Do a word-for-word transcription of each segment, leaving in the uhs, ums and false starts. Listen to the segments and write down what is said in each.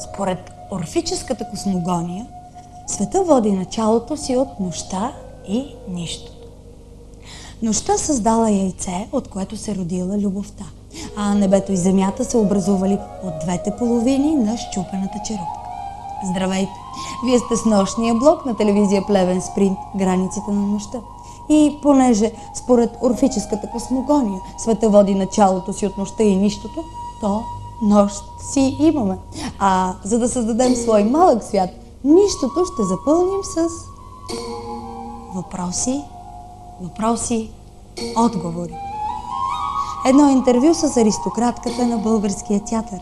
Според орфическата космогония, света води началото си от нощта и нищото. Нощта създала яйце, от което се родила любовта, а небето и земята се образували от двете половини на счупената черупка. Здравейте! Вие сте с нощния блок на телевизия Плевен Спринт "Границите на нощта". И понеже според орфическата космогония света води началото си от нощта и нищото, то нощ си имаме. А за да създадем свой малък свят, нищото ще запълним с въпроси, въпроси, отговори. Едно интервю с аристократката на българския театър.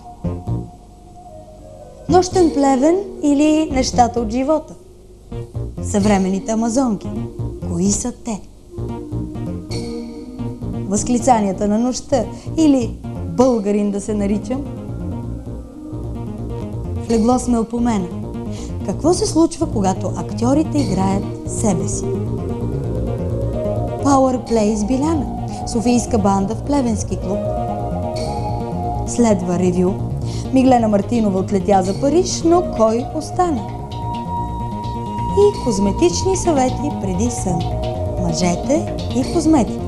Нощен Плевен или нещата от живота? Съвременните амазонки. Кои са те? Възклицанията на нощта или българин да се наричам? В легло сме опомена. Какво се случва, когато актьорите играят себе си? Powerplay с Биляна. Софийска банда в Плевенски клуб. Следва ревю. Миглена Мартинова отлетя за Париж, но кой остана? И козметични съвети преди сън. Мъжете и козметите.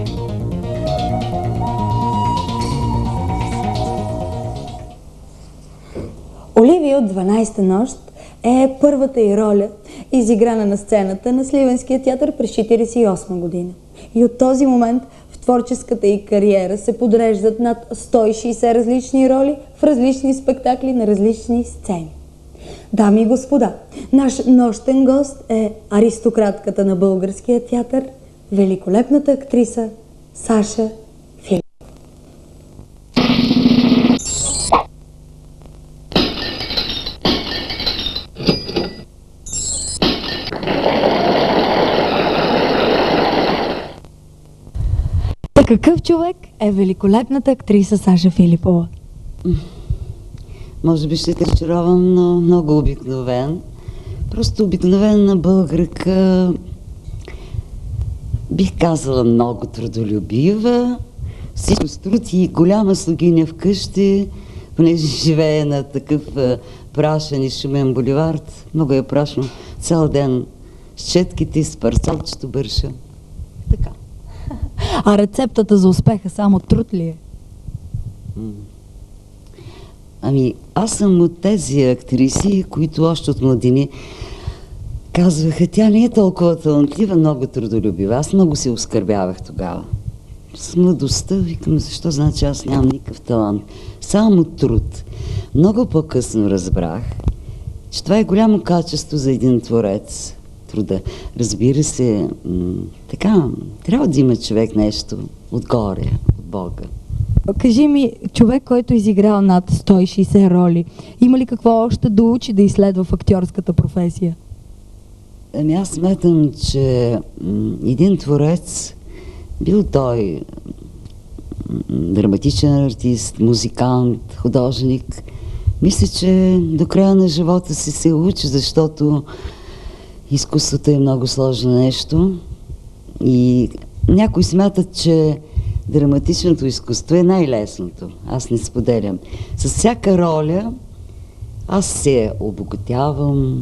Оливия от дванайсета нощ е първата й роля, изиграна на сцената на Сливенския театър през четиридесет и осма година. И от този момент в творческата й кариера се подреждат над сто и шейсет различни роли в различни спектакли на различни сцени. Дами и господа, наш нощен гост е аристократката на българския театър, великолепната актриса Саша Филипова. Какъв човек е великолепната актриса Саша Филипова? Може би ще те разочаровам, но много обикновен. Просто обикновена българка, бих казала много трудолюбива, всичко с труд и голяма слугиня вкъщи, понеже живее на такъв прашен и шумен буливард. Много е прашно, цял ден с четките и с парцалчето бърша. Така. А рецептата за успеха само труд ли е? Ами, аз съм от тези актриси, които още от младини казваха, тя не е толкова талантлива, много трудолюбива. Аз много се оскърбявах тогава. С младостта викам, защо значи аз нямам никакъв талант. Само труд. Много по-късно разбрах, че това е голямо качество за един творец. Труда. Разбира се, така, трябва да има човек нещо отгоре, от Бога. Кажи ми, човек, който изиграл над сто и шейсет роли, има ли какво още да учи да изследва в актьорската професия? Ами аз смятам, че един творец, бил той драматичен артист, музикант, художник, мисля, че до края на живота си се учи, защото изкуството е много сложно нещо и някои смятат, че драматичното изкуство е най-лесното. Аз не споделям. С всяка роля аз се обогатявам,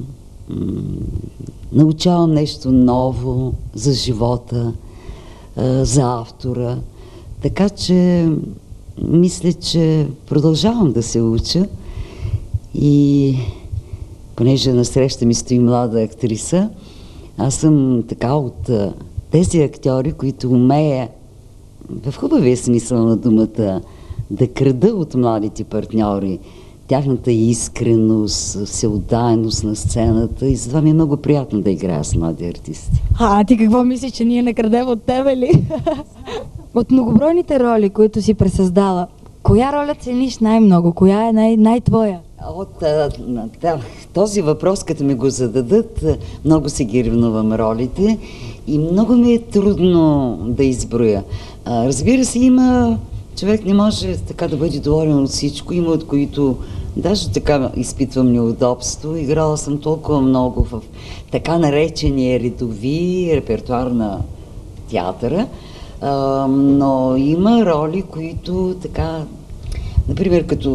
научавам нещо ново за живота, за автора. Така че мисля, че продължавам да се уча и понеже насреща ми стои млада актриса, аз съм така от тези актьори, които умея в хубавия смисъл на думата да крада от младите партньори тяхната искреност, всеотдайност на сцената и затова ми е много приятно да играя с млади артисти. А, ти какво мислиш, че ние не крадем от тебе ли? От многобройните роли, които си пресъздала, коя роля цениш най-много? Коя е най- най-твоя? От а, да, този въпрос, като ми го зададат, много се ги ревнувам ролите и много ми е трудно да изброя. А, разбира се, има човек не може така да бъде доволен от всичко, има от които даже така изпитвам неудобство. Играла съм толкова много в така наречения редови репертуар на театъра, а, но има роли, които така, например, като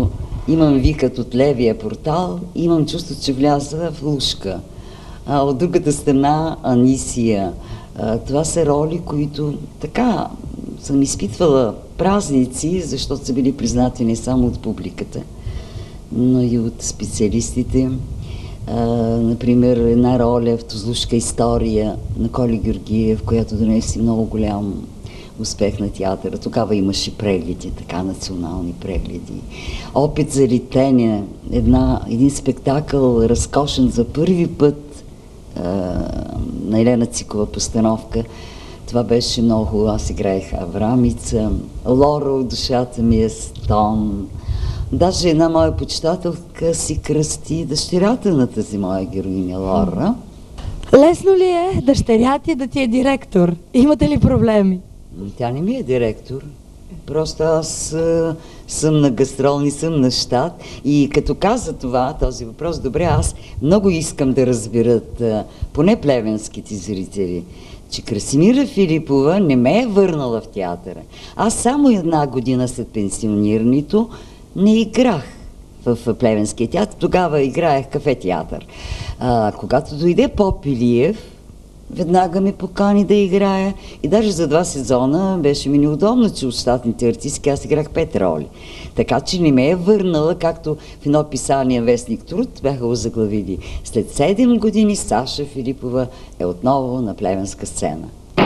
имам викът от левия портал, имам чувство, че вляза в лушка. А от другата страна Анисия. А, това са роли, които така съм изпитвала празници, защото са били признати не само от публиката, но и от специалистите. А, например, една роля в Тузлушка история на Коли Георгиев, която донеси много голям успех на театъра. Тогава имаше прегледи, така национални прегледи. Опит за летене, една, един спектакъл, разкошен за първи път а, на Елена Цикова постановка. Това беше много. Аз играех Аврамица, Лора от душата ми е Стон. Даже една моя почитателка си кръсти дъщерята на тази моя героиня Лора. Лесно ли е дъщеря ти да ти е директор? Имате ли проблеми? Тя не ми е директор. Просто аз а, съм на гастрол, не съм на щат. И като каза това, този въпрос, добре, аз много искам да разберат, а, поне плевенските зрители, че Красимира Филипова не ме е върнала в театъра. Аз само една година след пенсионирането не играх в Плевенския театър. Тогава играех кафе театър. А, когато дойде Попилиев, веднага ме покани да играя и даже за два сезона беше ми неудобно, че от щатните артистки аз играх пет роли. Така че не ме е върнала, както в едно писание Вестник Труд бяха озаглавили. След седем години Саша Филипова е отново на плевенска сцена.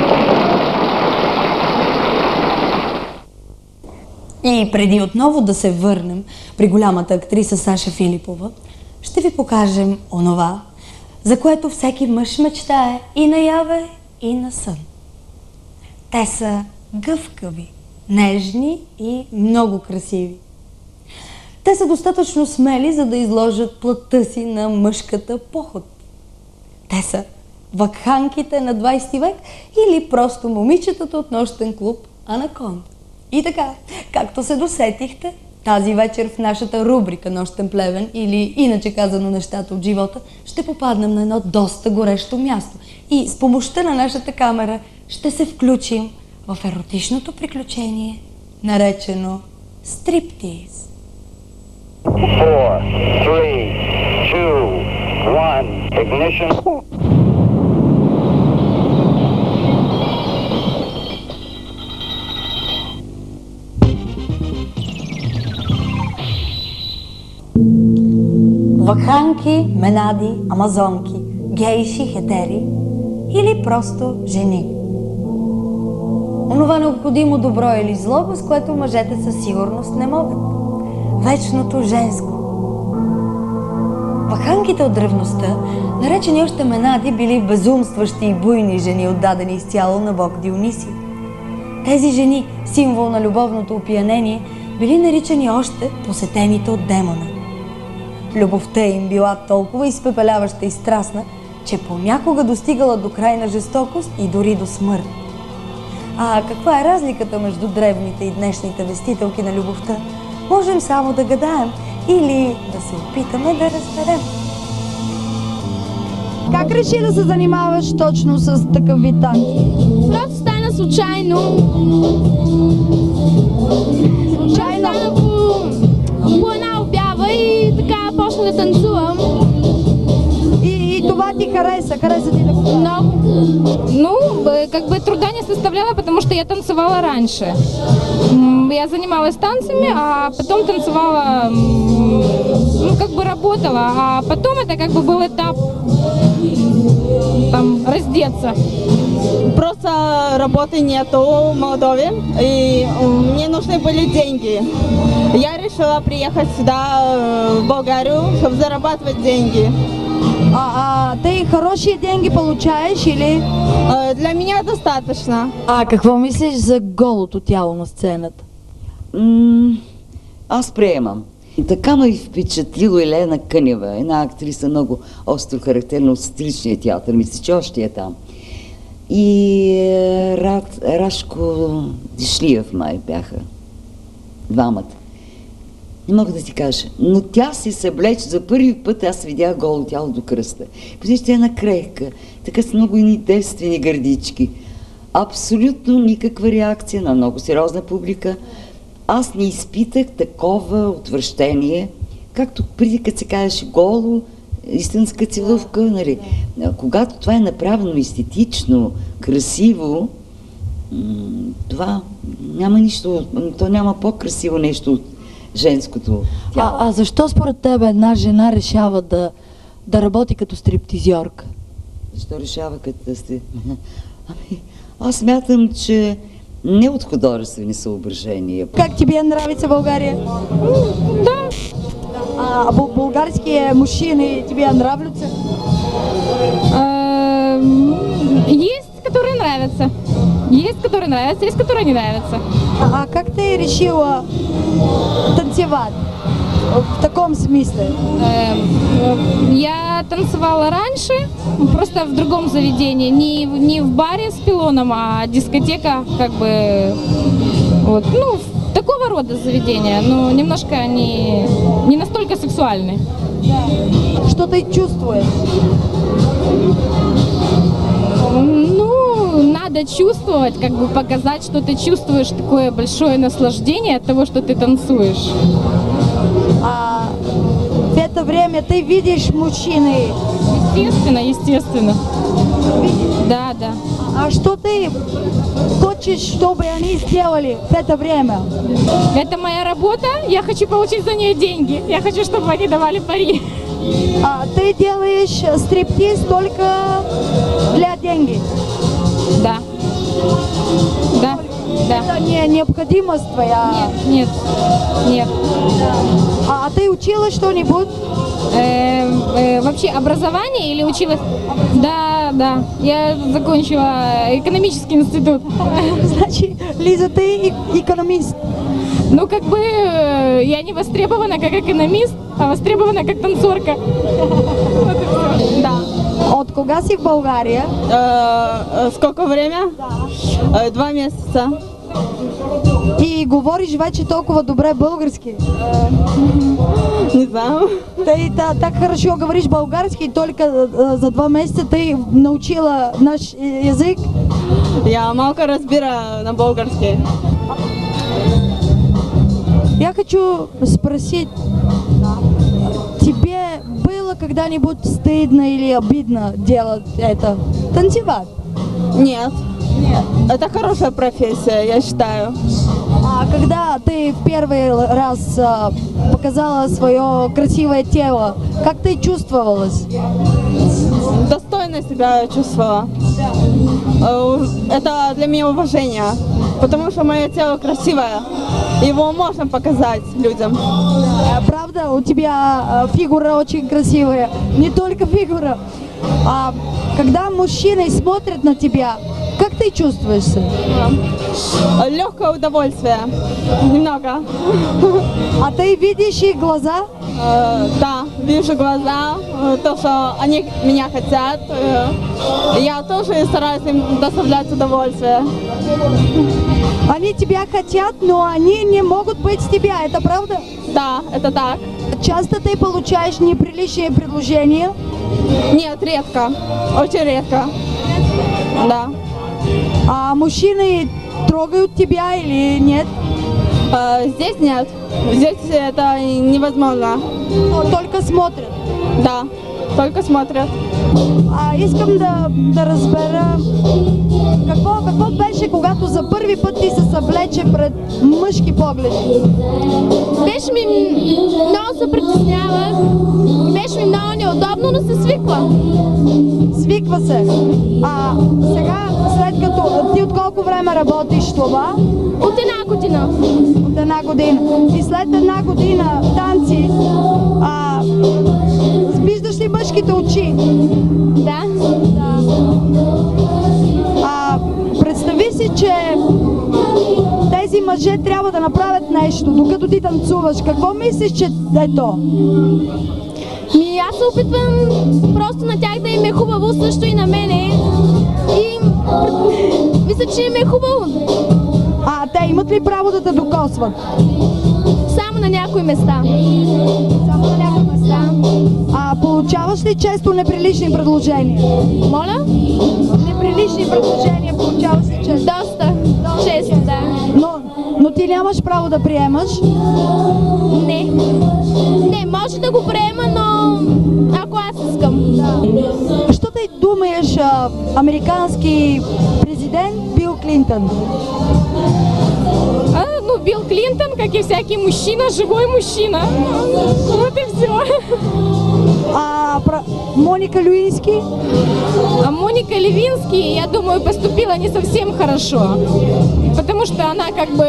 И преди отново да се върнем при голямата актриса Саша Филипова, ще ви покажем онова, за което всеки мъж мечтае и наяве, и на сън. Те са гъвкави, нежни и много красиви. Те са достатъчно смели, за да изложат плътта си на мъжката поход. Те са вакханките на двайсети век или просто момичетата от нощен клуб Анаконда. И така, както се досетихте, тази вечер в нашата рубрика Нощен Плевен, или иначе казано нещата от живота, ще попаднем на едно доста горещо място. И с помощта на нашата камера ще се включим в еротичното приключение, наречено стриптиз. four, three, two, one, ignition. Вакханки, менади, амазонки, гейши, хетери или просто жени. Онова необходимо добро или зло, с което мъжете със сигурност не могат. Вечното женско. Вакханките от древността, наречени още менади, били безумстващи и буйни жени, отдадени изцяло на бог Дионисий. Тези жени, символ на любовното опиянение, били наричани още посетените от демона. Любовта им била толкова изпепеляваща и страстна, че понякога достигала до крайна жестокост и дори до смърт. А каква е разликата между древните и днешните вестителки на любовта, можем само да гадаем или да се опитаме да разберем. Как реши да се занимаваш точно с такъв вид танци? Просто стана случайно. Случайно? Стана по, по една обява и така почна да танцувам. И, и това ти хареса? Хареса ти да го правиш? Много. Ну, как бы труда не составляло, потому что я танцевала раньше. Я занималась танцами, а потом танцевала, ну, как бы работала, а потом это как бы был этап там раздеться. Просто работы нету в Молдове, и мне нужны были деньги. Я решила приехать сюда, в Болгарию, чтобы зарабатывать деньги. А, а ты хорошие деньги получаешь или? Для меня достаточно. А какво мислиш за голото тяло на сцената? М- аз приемам. И така ме впечатлило Елена Кънева, една актриса много остро характерна от сатиричния театър, мисля, че още е там. И Рад, Рашко Дишлиев май бяха двамата. Не мога да ти кажа, но тя се съблече за първи път, аз видях голо тяло до кръста. Посеща тя е една крехка, така с много едни девствени гърдички. Абсолютно никаква реакция на много сериозна публика. аз не изпитах такова отвращение, както преди, като се казваше голо, истинска целувка, нали. Когато това е направено естетично, красиво, това няма нищо, то няма по-красиво нещо от женското. А, а защо според теб една жена решава да, да работи като стриптизьорка? Защо решава като да сте... Ами, аз смятам, че не от художествени съображения. Как тебе нравится България? Да. А бу- българские мужчины тебе нравятся? Эм, Есть, которые нравятся. Есть, которые нравятся, есть, которые не нравятся. А, а как ты решила танцевать? В таком смысле? Эм, Я танцевала раньше, просто в другом заведении. Не, в- не в баре с пилоном, а дискотека, как бы, вот, ну, в- такого рода заведения, но немножко не, не настолько сексуальные. Что ты чувствуешь? Ну, надо чувствовать, как бы показать, что ты чувствуешь такое большое наслаждение от того, что ты танцуешь. А в это время ты видишь мужчины? Естественно, естественно. Да, да. А что ты хочешь, чтобы они сделали в это время? Это моя работа, я хочу получить за нее деньги. Я хочу, чтобы они давали пари. А ты делаешь стриптиз только для денег? Да. Да, да. Это не необходимость твоя? Нет, нет. А ты училась что-нибудь? Э, э, вообще образование или училась? Да, да. Я закончила экономический институт. Значит, Лиза, ты и- экономист. Ну, как бы э, я не востребована как экономист, а востребована как танцорка. Вот и всё. Да. От кога си в България? Э, э, Сколько время? Э, Два месяца. И говориш вече толкова добре български. Не знаю. Ты та- так хорошо говоришь български, только э, за два месяца ты научила наш э, язык. Я малко разбира на болгарски. Я хочу спросить, тебе было когда-нибудь стыдно или обидно делать это? Танцевать? Нет. Нет. Это хорошая профессия, я считаю. А когда ты в первый раз а, показала свое красивое тело, как ты чувствовалась? Достойно себя чувствовала. Э, Это для меня уважение, потому что мое тело красивое. Его можно показать людям. А, правда, у тебя а, фигура очень красивая. Не только фигура. А когда мужчины смотрят на тебя, как ты чувствуешься? Легкое удовольствие. Немного. А ты видишь их глаза? Э, Да, вижу глаза, э, то, что они меня хотят. э, Я тоже стараюсь им доставлять удовольствие. Они тебя хотят, но они не могут быть с тебя. Это правда? Да, это так. Часто ты получаешь неприличные предложения. Нет, редко. Очень редко. Да. А мужчины трогают тебя или нет? Э, Здесь нет. Здесь это невозможно. Но только смотрят. Да, только смотрят. А искам да, да разбера какво, какво беше, когато за първи път ти се съвлече пред мъжки погледи? Беше ми много се притеснявах, беше ми много неудобно, но се свиква. Свиква се. А сега, след като ти от колко време работиш това? От една година. От една година. И след една година танци, а, виждаш ли мъжките очи? Да. А, представи си, че тези мъже трябва да направят нещо, докато ти танцуваш. Какво мислиш, че е то? Ми аз се опитвам просто на тях да им е хубаво, също и на мене. И мисля, че им е хубаво. А те имат ли право да те докосват? Само на някои места. Само на някои места. А получаваш ли често неприлични предложения? Моля? Неприлични предложения получаваш ли често? Доста. Често, да. Но, Но ти нямаш право да приемаш. Не. Не, може да го приема, но ако аз искам. Що ти думаеш, а, американски президент Бил Клинтон? А, ну, Билл Клинтон, как и всякий мужчина, живой мужчина. Вот и все. А про Моника Левински? А Моника Левински, я думаю, поступила не совсем хорошо. Потому что она как бы...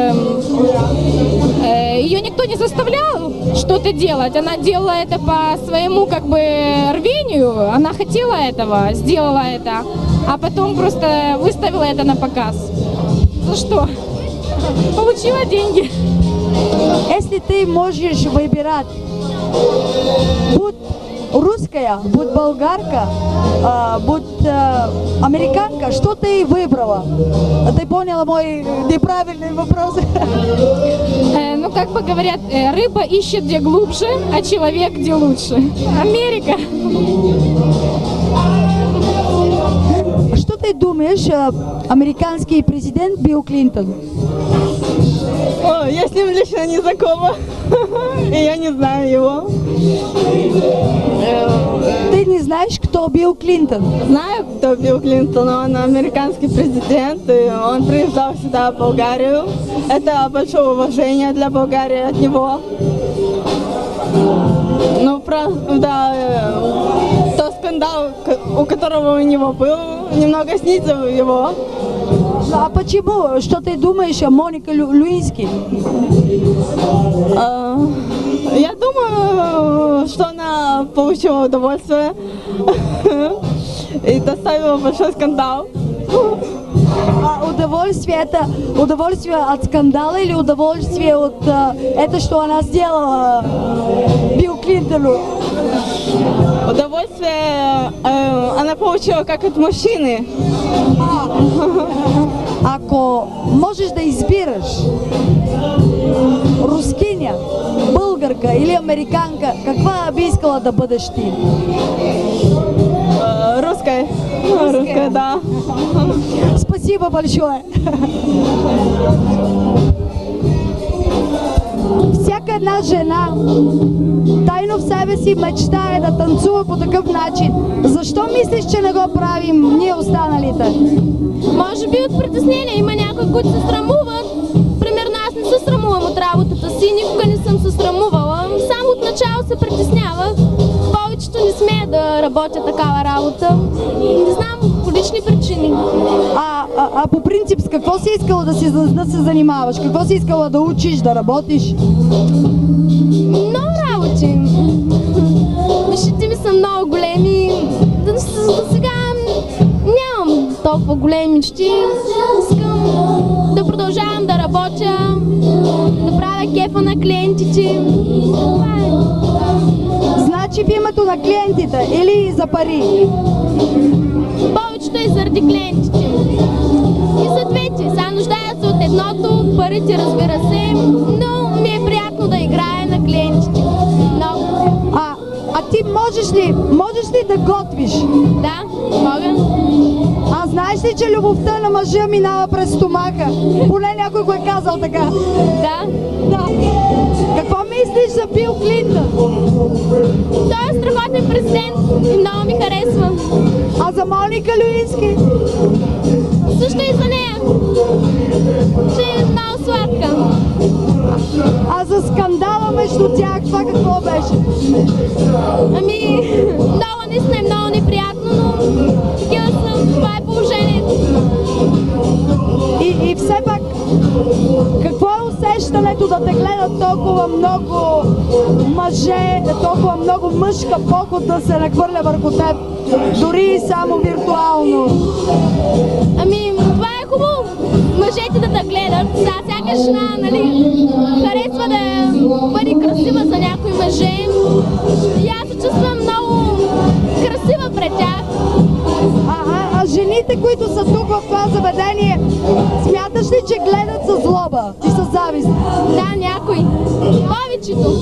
Э, ее никто не заставлял что-то делать. Она делала это по своему как бы рвению. Она хотела этого, сделала это. А потом просто выставила это на показ. За что? Получила деньги. Если ты можешь выбирать, будь русская, будь болгарка, а, будь а, американка, что ты выбрала? Ты поняла мой неправильный вопрос? Э, ну, как бы говорят, э, рыба ищет где глубже, а человек где лучше. Америка. Что ты думаешь, а, американский президент Билл Клинтон? О, я с ним лично не знакома, и я не знаю его. Ты не знаешь, кто Билл Клинтон? Знаю, кто Билл Клинтон, он американский президент, и он приезжал сюда, в Болгарию. Это большое уважение для Болгарии от него. Ну, правда, тот скандал, у которого у него был, немного снизил его. А почему? Что ты думаешь о Монике Левински? А, я думаю, что она получила удовольствие и доставила большой скандал. А удовольствие это удовольствие от скандала или удовольствие от а, это, что она сделала Билл Клинтону? Удовольствие э, она получила как от мужчины. Ако можеш да избираш рускиня, българка или американка, каква би искала да бъдеш ти? Э, русская. Русская, да. Спасибо большое. Всяка една жена тайно в себе си мечтае да танцува по такъв начин. Защо мислиш, че не го правим ние останалите? Може би от притеснение. Има някои, които се срамуват. Примерно аз не се срамувам от работата си, никога не съм се срамувала. Само от начало се притеснявах. Повечето не смея да работя такава работа. Не знам, по лични причини. А, а, а по принцип с какво си искала да, си, да се занимаваш? Какво си искала да учиш, да работиш? Много работи. Мечтите ми са много големи. До сега нямам толкова големи мечти. Искам да продължавам да работя, да правя кефа на клиентите. Това е. Значи в името на клиентите или за пари? Повечето е заради клиентите. И за двете. Сега нуждая се от едното, от парите, разбира се, но ми е приятно да играя на клиентите. Много. А, а ти можеш ли, можеш ли да готвиш? Да, мога. А знаеш ли, че любовта на мъжа минава през стомаха? Поне някой го е казал така. Да. Да. Какво мислиш за Бил Клинтон? Той е страхотен президент и много ми харесва. А за Моника Левински? Също и за нея. Че е много сладка. А за скандала между тях, това какво беше? Ами, много наистина е много неприятно, но такива съм, това е положението. И, и все пак, какво е усещането да те гледат толкова много мъже, толкова много мъжка поход да се нахвърля върху теб, дори и само виртуално? Ами, това е хубаво. Мъжете да те гледат. Сега всяка жена, нали, харесва да бъде красива за някои мъже. И аз се чувствам много красива пред тях. А, а, а жените, които са тук в това заведение, смяташ ли, че гледат със злоба и със завист? Да, някои. Повечето.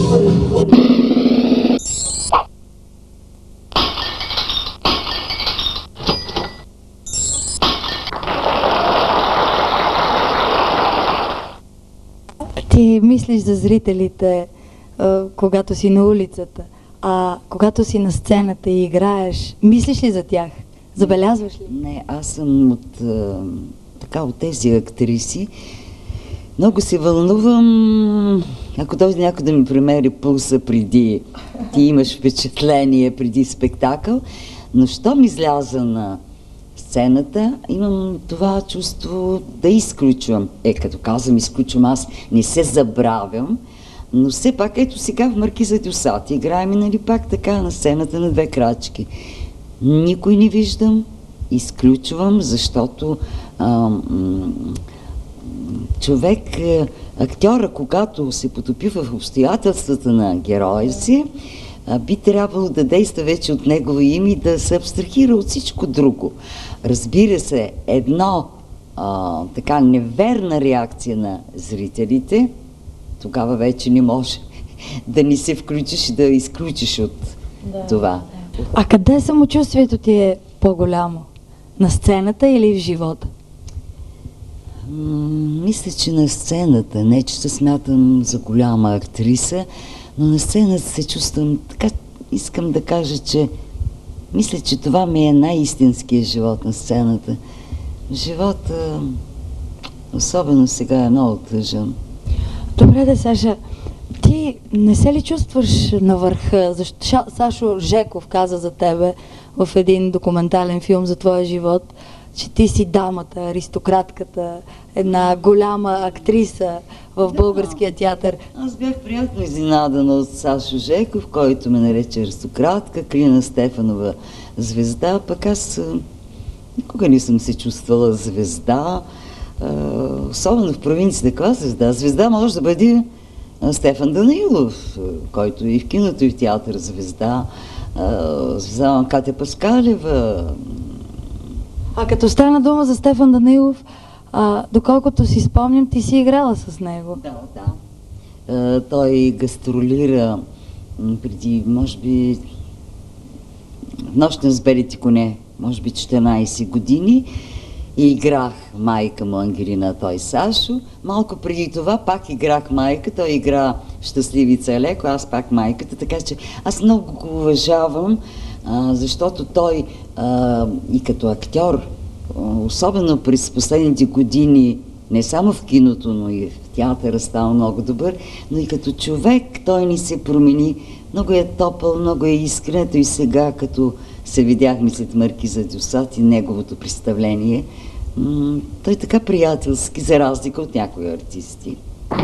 мислиш за зрителите, а, когато си на улицата, а когато си на сцената и играеш, мислиш ли за тях? Забелязваш ли? Не, аз съм от, а, така, от тези актриси. Много се вълнувам, ако дойде някой да ми премери пулса преди, ти имаш впечатление преди спектакъл, но щом изляза на сцената, имам това чувство да изключвам. Е, като казвам изключвам, аз не се забравям, но все пак, ето сега в Маркиза Дюсат играем и нали пак така на сцената на две крачки. Никой не виждам, изключвам, защото а, човек, актьора, когато се потопи в обстоятелствата на героя си, би трябвало да действа вече от негово име и да се абстрахира от всичко друго. Разбира се, едно а, така неверна реакция на зрителите, тогава вече не може да не се включиш и да изключиш от да, това. Да. А къде самочувствието ти е по-голямо? На сцената или в живота? М- мисля, че на сцената. Не, че се смятам за голяма актриса, но на сцената се чувствам така, искам да кажа, че мисля, че това ми е най-истинският живот на сцената. Живота, особено сега, е много тъжен. Добре де, Саша, ти не се ли чувстваш на върха? Защо Сашо Жеков каза за тебе в един документален филм за твоя живот, че ти си дамата, аристократката, една голяма актриса в българския театър. Аз бях приятно изненадана от Сашо Жеков, който ме нарече аристократка, Клина Стефанова звезда, пък аз никога не съм се чувствала звезда, особено в провинцията. Каква звезда? Звезда може да бъде Стефан Данаилов, който и в киното, и в театър звезда, звезда на Катя Паскалева. А като стана дума за Стефан Данаилов, а, доколкото си спомням, ти си играла с него. Да, да. А, той гастролира преди, може би, Нощ на с белите коне, може би четиринайсет години. И играх майка му Ангелина, той Сашо. Малко преди това пак играх майка, той игра Щастливица Елеко, аз пак майката, така че аз много го уважавам, а, защото той а, и като актьор, особено през последните години, не само в киното, но и в театъра става много добър, но и като човек той ни се промени. Много е топъл, много е искрен, и сега, като се видяхме след Маркиза Дюсат и неговото представление, м- той така приятелски, за разлика от някои артисти.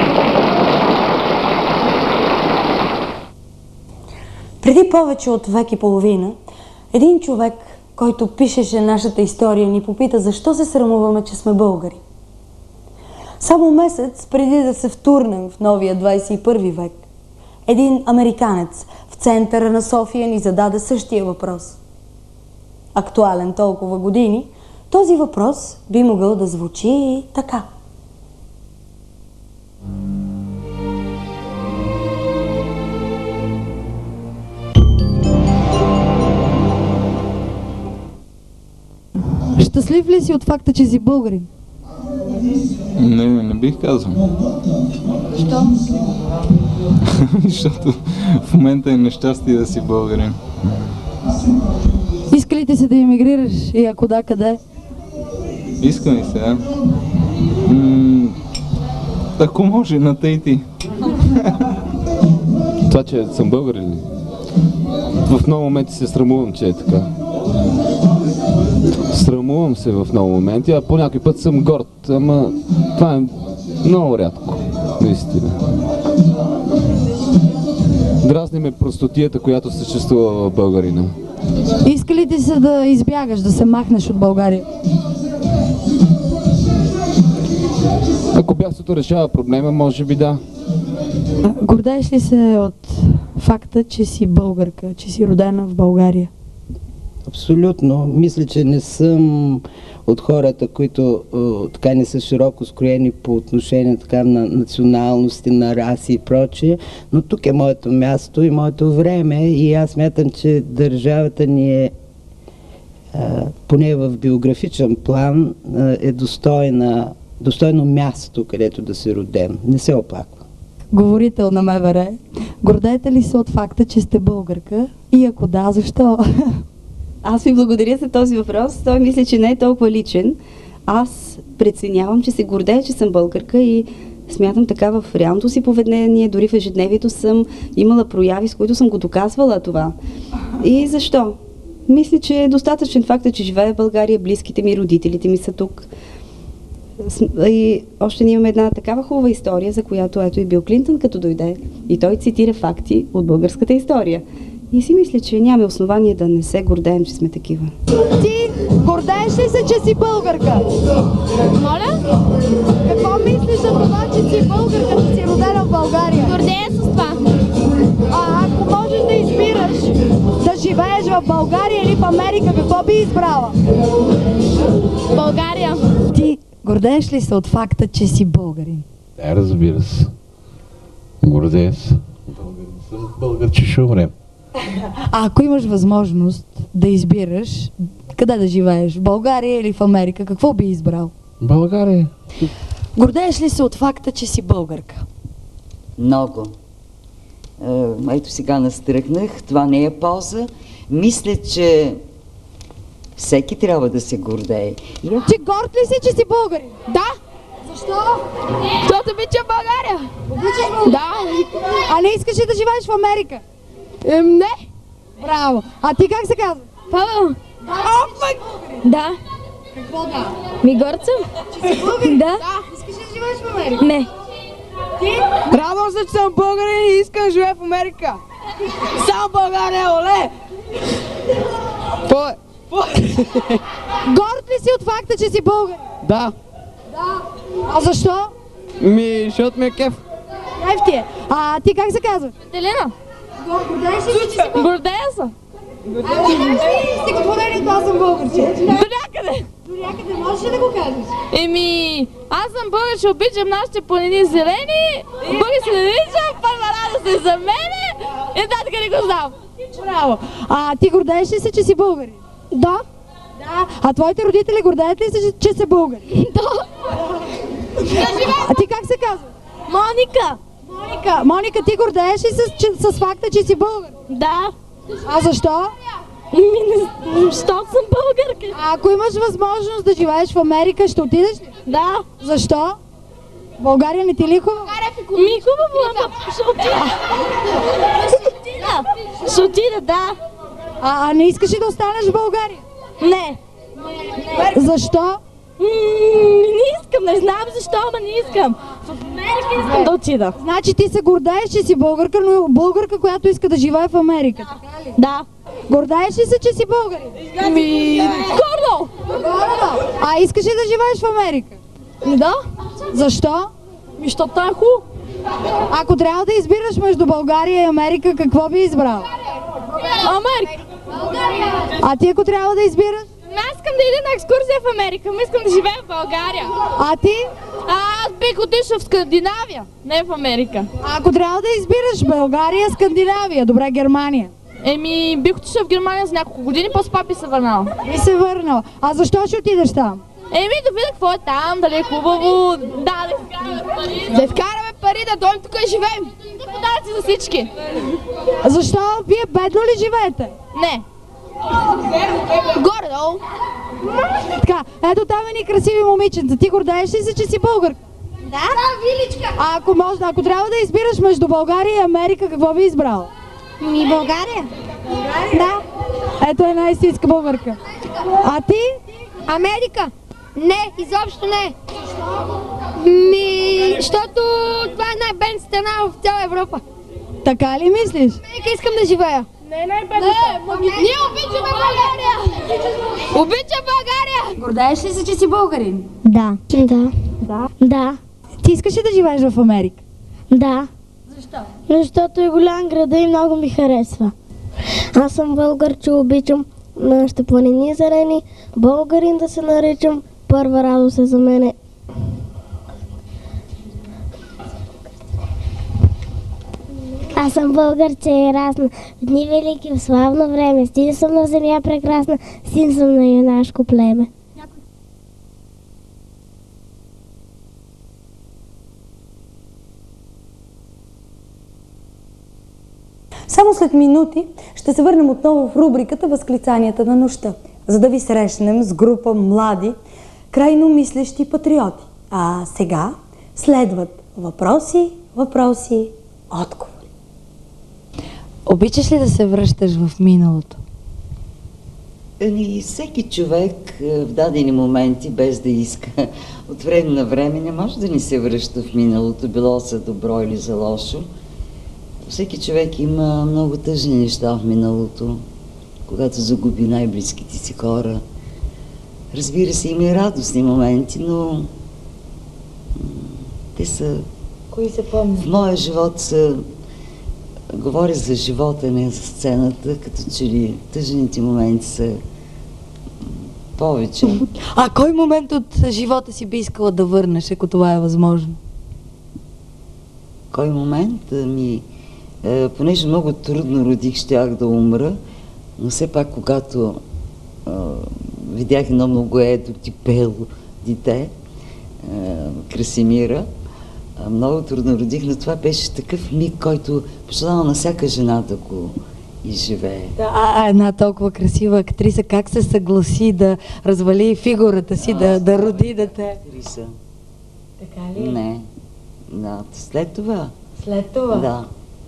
Преди повече от век и половина, един човек, който пишеше нашата история, ни попита защо се срамуваме, че сме българи. Само месец преди да се втурнем в новия двайсет и първи век, един американец в центъра на София ни зададе същия въпрос. Актуален толкова години, този въпрос би могъл да звучи и така. Щастлив ли си от факта, че си българин? Не, не бих казал. Що? Защото в момента е нещастие да си българин. Иска ли ти се да емигрираш и ако да, къде? Иска ми се, а? М- ако може, на Тейти. Това, че съм българин, в много моменти се срамувам, че е така. Срамувам се в много моменти, а по някой път съм горд, ама това е много рядко, наистина. Дразни ме простотията, която съществува в българина. Иска ли ти се да избягаш, да се махнеш от България? Ако бягството решава проблема, може би да. Гордееш ли се от факта, че си българка, че си родена в България? Абсолютно. Мисля, че не съм от хората, които о, така не са широко скроени по отношение така, на националности, на раси и прочее, но тук е моето място и моето време и аз смятам, че държавата ни е, а, поне в биографичен план, а, е достойна, достойно място, където да се роден. Не се оплаквам. говорител на МВР. Гордеете ли се от факта, че сте българка? И ако да, защо? Аз ви благодаря за този въпрос. Той мисля, че не е толкова личен. Аз преценявам, че се гордея, че съм българка и смятам така в реалното си поведение, дори в ежедневието съм имала прояви, с които съм го доказвала това. И защо? Мисля, че е достатъчен факт, че живея в България, близките ми, родителите ми са тук. И още ние имаме една такава хубава история, за която ето и Бил Клинтън, като дойде. И той цитира факти от българската история. И си мисля, че нямаме основание да не се гордеем, че сме такива. Ти гордееш ли се, че си българка? Моля? Какво мислиш за това, че си българка, да си родена в България? Гордея с това. А ако можеш да избираш да живееш в България или в Америка, какво би избрала? България. Ти гордееш ли се от факта, че си българин? Да, разбира се. Гордея се. Българин съм, българ, че ще умрем. А ако имаш възможност да избираш къде да живееш, в България или в Америка, какво би избрал? България. Гордееш ли се от факта, че си българка? Много. Е, ето сега настръхнах, това не е полза. Мисля, че всеки трябва да се гордее. Ти горд ли си, че си българин? Да. Защо? Защото обичам България. Обичаш България? Да. А не искаш ли да живееш в Америка? Ем, не. Браво. А ти как се казва? Павел. Да. Да. Какво да? Ми горд съм. Че си българин? Да. Искаш ли да живееш в Америка? Не. Ти? Радвам се, че съм българин и искам да живея в Америка. Само България, оле! По... Горд ли си от факта, че си българин? Да. Да. А защо? Ми, защото ми е кеф. Кеф ти е. А ти как се казваш? Телина. Гордееш ли си, че си българин? Гордея се. Си го поверил, аз съм българче. До някъде. До някъде можеш ли да го кажеш? Еми, аз съм българче, обичам нашите планини зелени, българи се наричам, първа радост е за мене и татък не го знам. Браво. А ти гордееш ли се, че си българин? Да. Да. А твоите родители гордеят ли се, че, че са българи? Да. А ти как се казва? Моника. Моника. Моника, ти гордееш ли се с, че, с факта, че си българин? Да. А защо? Защото съм българка. А ако имаш възможност да живееш в Америка, ще отидеш ли? Да. Защо? България не ти ли хубаво? Ми хубаво, ама ще отида. Ще отида. Ще отида, да. А, а не искаш ли да останеш в България? Не. Защо? Не искам, не знам защо, ама не искам. В Америка искам да отида. Значи ти се гордееш, че си българка, но българка, която иска да живее в Америка. Да. Гордееш ли се, че си българин? Ми... Гордо! Гордо! А искаш ли да живееш в Америка? Да. Защо? Ми, защото е хубаво. Ако трябва да избираш между България и Америка, какво би избрал? Америка. А ти ако трябва да избираш? Аз искам да ида на екскурзия в Америка, но искам да живея в България. А ти? А, аз бих отишла в Скандинавия, не в Америка. А ако трябва да избираш България, Скандинавия, добре, Германия? Еми, бих отишла в Германия за няколко години, после папи се върнала. И се върнала. А защо ще отидеш там? Еми, да видя какво е там, дали е хубаво, да, да изкараме пари. Да изкараме пари, да дойдем тук и живеем. Да подаръци за всички. Защо? Вие бедно ли живеете? Не. Горе-долу. Така, ето там е ни красиви момиченца. Ти гордееш ли се, че си българка? Да. Да, Виличка. А ако може, ако трябва да избираш между България и Америка, какво би избрала? Ми, България. България? Да. Ето е една истинска българка. А ти? Америка. Не, изобщо не. Ми, защото това е най-бедна страна в цяла Европа. Така ли мислиш? Америка искам да живея. Не, най-бедната. Ние обичаме България! Обичам България! Гордееш ли се, че си българин? Да. Да. Да. Да. Ти искаш ли да живееш в Америка? Да. Защо? Защото е голям града и много ми харесва. Аз съм българче, обичам нашите планини зелени, българин да се наричам, първа радост е за мене. Аз съм българче и разна. В дни велики, в славно време, син съм на земя прекрасна, син съм на юнашко племе. Само след минути ще се върнем отново в рубриката Възклицанията на нощта, за да ви срещнем с група млади, крайно мислещи патриоти. А сега следват въпроси, въпроси, отговори. Обичаш ли да се връщаш в миналото? Ами, всеки човек в дадени моменти, без да иска, от време на време не може да ни се връща в миналото, било за добро или за лошо. Всеки човек има много тъжни неща в миналото, когато загуби най-близките си хора. Разбира се, има и радостни моменти, но те са... Кои се помнят? В моя живот са... Говоря за живота, не за сцената, като че ли тъжните моменти са повече. А кой момент от живота си би искала да върнеш, ако това е възможно? Кой момент? Ами, е, понеже много трудно родих, щях да умра, но все пак, когато е, видях едно много едро, типело дете, е, Красимира, е, много трудно родих, но това беше такъв миг, който пожелава на всяка жена да го изживее. Да, а една толкова красива актриса, как се съгласи да развали фигурата си, а, да, да роди дете? Актриса. Така ли? Не. Да, след това. След това? Да.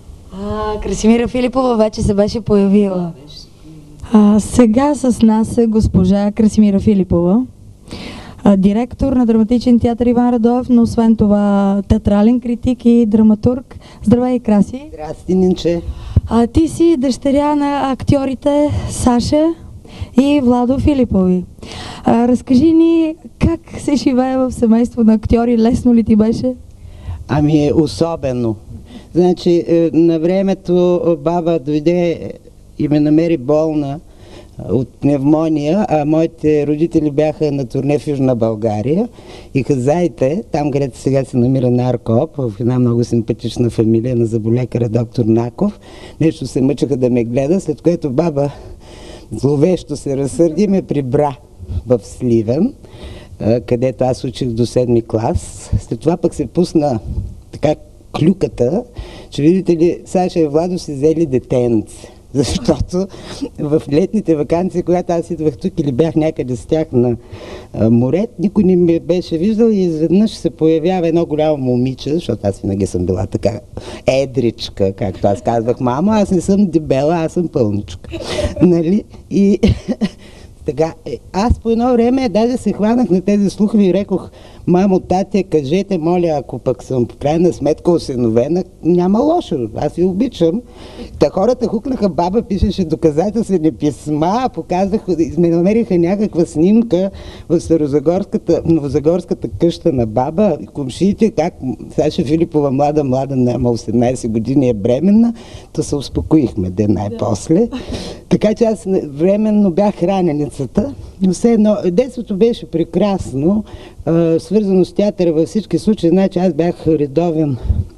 А, Красимира Филипова вече се беше появила. Да, беше. А, сега с нас е госпожа Красимира Филипова, а, директор на Драматичен театър Иван Радоев, но освен това театрален критик и драматург. Здравей, Краси! Здрасти, Нинче! А, ти си дъщеря на актьорите Саша и Владо Филипови. А, разкажи ни как се живее в семейство на актьори, лесно ли ти беше? Ами особено. Значи, на времето баба дойде и ме намери болна от пневмония, а моите родители бяха на турне в Южна България и Хазаите, там където сега се намира Наркоп, в една много симпатична фамилия на заболекаря доктор Наков, нещо се мъчаха да ме гледа, след което баба зловещо се разсърди и ме прибра в Сливен, където аз учих до седми клас. След това пък се пусна така клюката, че видите ли, Саша и Владо си взели детенце. Защото в летните ваканции, когато аз идвах тук или бях някъде с тях на а, море, никой не ме беше виждал и изведнъж се появява едно голямо момиче, защото аз винаги съм била така едричка, както аз казвах, мамо, аз не съм дебела, аз съм пълничка. Нали? И така, аз по едно време даже се хванах на тези слухови и рекох: мамо, татя, кажете, моля, ако пък съм в крайна сметка осиновена, няма лошо, аз ви обичам. Та хората хукнаха, баба пишеше доказателствени писма, показаха, ме намериха някаква снимка в Старозагорската, Новозагорската къща на баба, комшиите, как Саша Филипова, млада, млада, няма осемнайсет години, е бременна, то се успокоихме ден най-после. Така че аз временно бях раненицата, но все едно, детството беше прекрасно, свързано с театъра във всички случаи. Значи аз бях редовен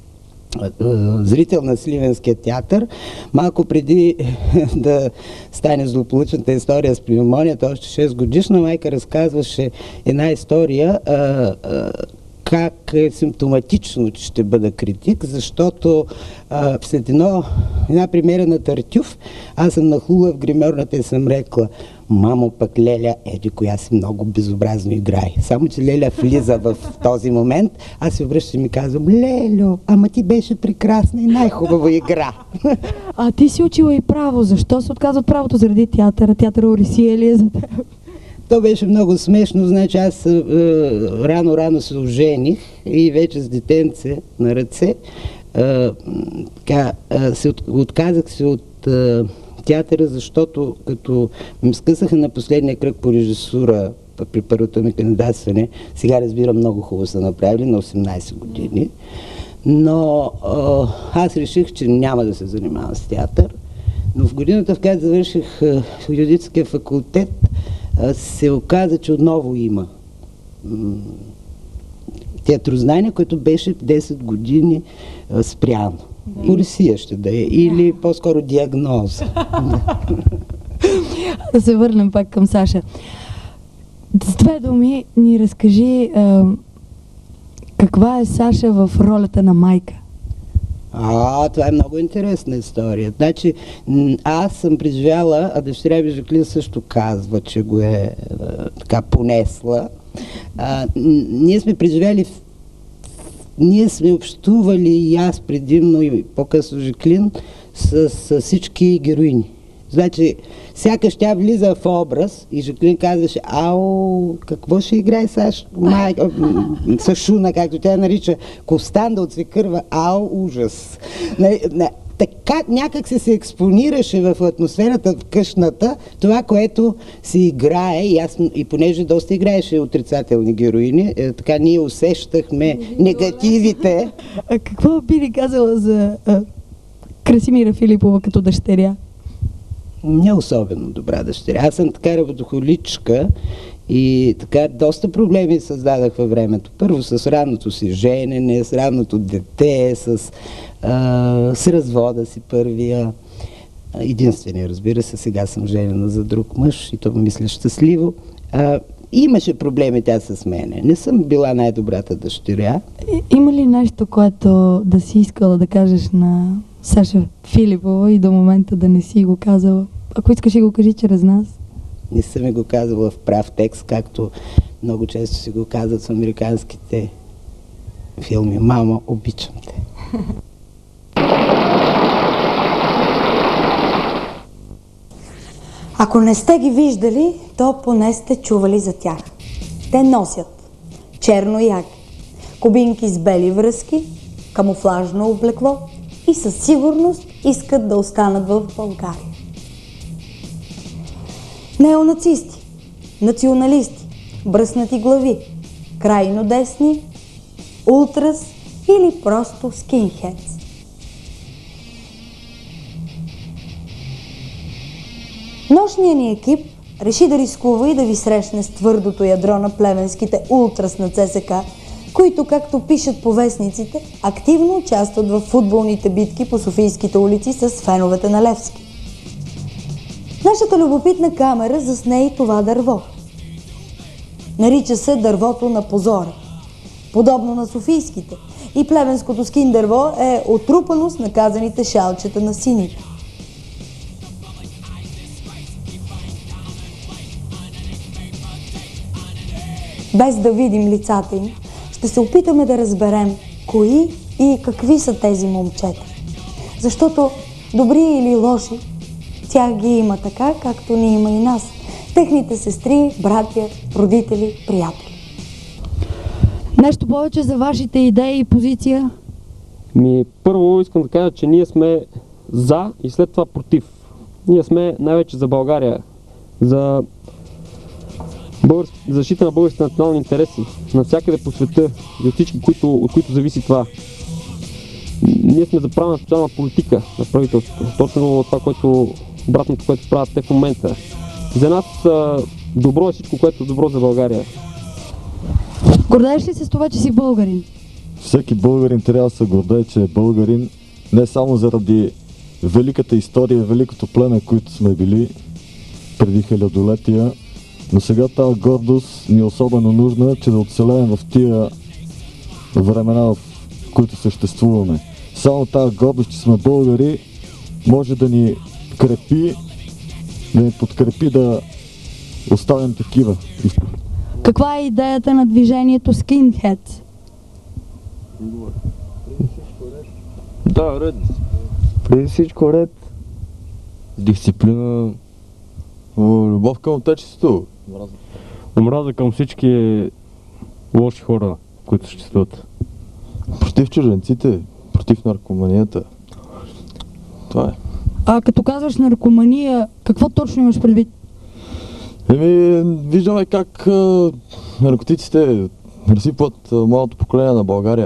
зрител на Сливенския театър. Малко преди да стане злополучната история с пневмонията, още шест годишна, майка разказваше една история а, а, как е симптоматично, че ще бъда критик, защото а, след едно, една премиера на Тартюф, аз съм нахлула в гримьорната и съм рекла: мамо, пък Леля, еди коя си много безобразно играе. Само че Леля влиза в този момент, аз се обръщам и ми казвам: Лелю, ама ти беше прекрасна и най-хубава игра. А ти си учила и право. Защо се отказва от правото? Заради театъра? Театъра Орисия ли е за теб? То беше много смешно, значи аз рано-рано се ожених и вече с детенце на ръце а, така, а, се от, отказах се от а, театъра, защото като ме скъсаха на последния кръг по режисура при първото ми кандидатстване, сега разбирам, много хубаво са направили на осемнайсет години, но а, аз реших, че няма да се занимавам с театър, но в годината, в която завърших юридическия факултет, се оказа, че отново има театрознание, което беше десет години спряно. Да. Орисия ще да е, или по-скоро диагноза. Да се върнем пак към Саша. С две думи ни разкажи а, каква е Саша в ролята на майка? А, това е много интересна история. Значи, аз съм преживяла, а дъщеря ми Жаклин също казва, че го е а, така понесла. А, ние сме преживяли, ние сме общували и аз предимно и по-късно Жаклин с, с всички героини. Значи, сякаш тя влиза в образ и Жаклин казваше: ао, какво ще играе с май... с Шуна, както тя нарича, Константа от Свекърва, ао, ужас. Така някак се се експонираше в атмосферата в къщната това, което се играе, и, аз, и понеже доста играеше отрицателни героини, е, така ние усещахме негативите. А какво би ли казала за а, Красимира Филипова като дъщеря? Не особено добра дъщеря. Аз съм така работохоличка и така доста проблеми създадах във времето. Първо с ранното си женене, с ранното дете, с, а, с развода си първия. Единствения, разбира се, сега съм женена за друг мъж и то мисля щастливо. А, имаше проблеми тя с мене. Не съм била най-добрата дъщеря. Има ли нещо, което да си искала да кажеш на Саша Филипова и до момента да не си го казала? Ако искаш, и го кажи чрез нас. Не съм ми го казала в прав текст, както много често си го казват в американските филми. Мамо, обичам те. Ако не сте ги виждали, то поне сте чували за тях. Те носят черно яке, кубинки с бели връзки, камуфлажно облекло и със сигурност искат да останат в България. Неонацисти, националисти, бръснати глави, крайно десни, ултрас или просто скинхедс. Нощният ни екип реши да рискува и да ви срещне с твърдото ядро на плевенските ултрас на ЦСК, които, както пишат по вестниците, активно участват в футболните битки по софийските улици с феновете на Левски. Нашата любопитна камера засне и това дърво. Нарича се дървото на позора. Подобно на софийските, и плевенското скин дърво е отрупано с наказаните шалчета на сините. Без да видим лицата им, ще се опитаме да разберем кои и какви са тези момчета. Защото добри или лоши, тях ги има така, както ни има и нас. Техните сестри, братя, родители, приятели. Нещо повече за вашите идеи и позиция? Ми, първо искам да кажа, че ние сме за и след това против. Ние сме най-вече за България, за българ... защита на българските национални интереси, навсякъде по света и от всички, които, от които зависи това. Ние сме за правилна социална политика на правителството. Точно това, което, обратното, което правят те в момента. За нас добро е всичко, което е добро за България. Гордееш ли се с това, че си българин? Всеки българин трябва да се гордее, че е българин, не само заради великата история, великото племе, които сме били преди хилядолетия, но сега тази гордост ни е особено нужна, че да оцелеем в тия времена, в които съществуваме. Само тази гордост, че сме българи, може да ни крепи, да ни подкрепи да оставим такива. Каква е идеята на движението Skinheads? Да, ред. Преди всичко ред. Дисциплина. Любов към отечеството. Омраза към всички лоши хора, които съществуват. Против чужденците, против наркоманията. Това е. А като казваш наркомания, какво точно имаш предвид? Еми, виждаме как а, наркотиците разсипват малото поколение на България.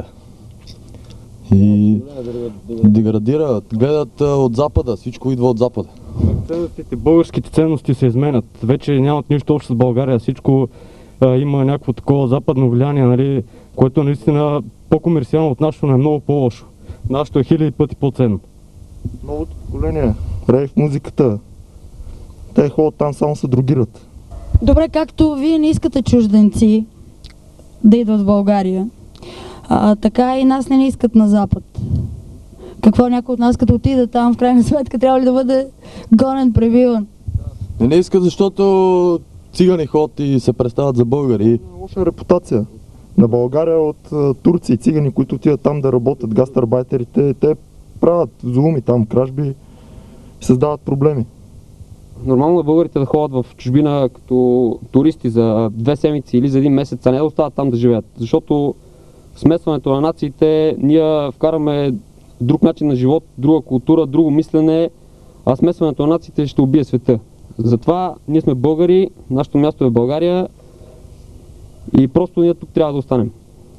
И деградират, гледат а, от запада, всичко идва от запада. Ценностите, българските ценности се изменят. Вече нямат нищо общо с България. Всичко а, има някакво такова западно влияние, нали, което наистина по-комерциално от нашето е много по-лошо. Нашето е хиляди пъти по-ценно. Новото поколение, рейв музиката, те ходят там, само се другират. Добре, както вие не искате чужденци да идват в България, а, така и нас не ни искат на Запад. Какво някой от нас като отида там, в крайна сметка трябва ли да бъде гонен, пребиван? Не, не искат, защото цигани ходят и се представят за българи. Лоша репутация на България от а, турци и цигани, които отиват там да работят, гастарбайтерите. Те правят злоуми там, кражби и създават проблеми. Нормално е българите да ходят в чужбина като туристи за две седмици или за един месец, а не да остават там да живеят. Защото смесването на нациите, ние вкараме друг начин на живот, друга култура, друго мислене, а смесването на нациите ще убие света. Затова ние сме българи, нашето място е в България и просто ние тук трябва да останем.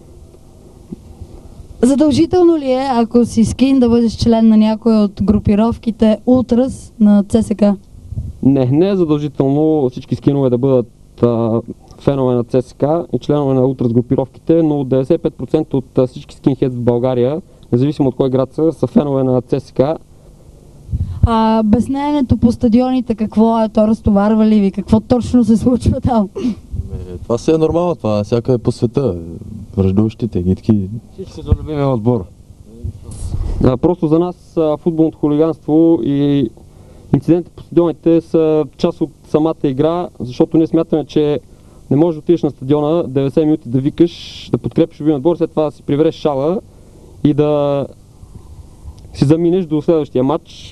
Задължително ли е, ако си скин, да бъдеш член на някой от групировките Ултрас на ЦСК? Не, не е задължително всички скинове да бъдат а, фенове на ЦСК и членове на Ултрас групировките, но деветдесет и пет процента от а, всички скинхедс в България, независимо от кой град са, са фенове на ЦСК. А безнеенето по стадионите какво е? То разтоварва ли ви? Какво точно се случва там? Е, това си е нормално, това всякъде по света. Връждуващите, гидки. Всички за любимия отбор. А, просто за нас а, футболното хулиганство и инцидентите по стадионите са част от самата игра, защото ние смятаме, че не можеш да отидеш на стадиона деветдесет минути да викаш, да подкрепиш любимия отбор, след това да си прибереш шала и да си заминеш до следващия матч.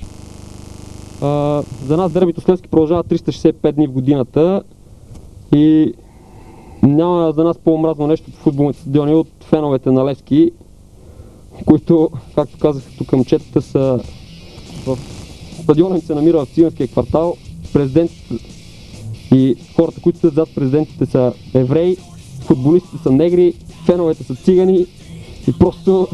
А, за нас дербито с Левски продължава триста шейсет и пет дни в годината и няма за нас по-омразно нещо в футболните стадиони от феновете на Левски, които, както казах тук, момчетата са в стадиона им се намира в циганския квартал, президентите и хората, които са зад президентите са евреи, футболистите са негри, феновете са цигани и просто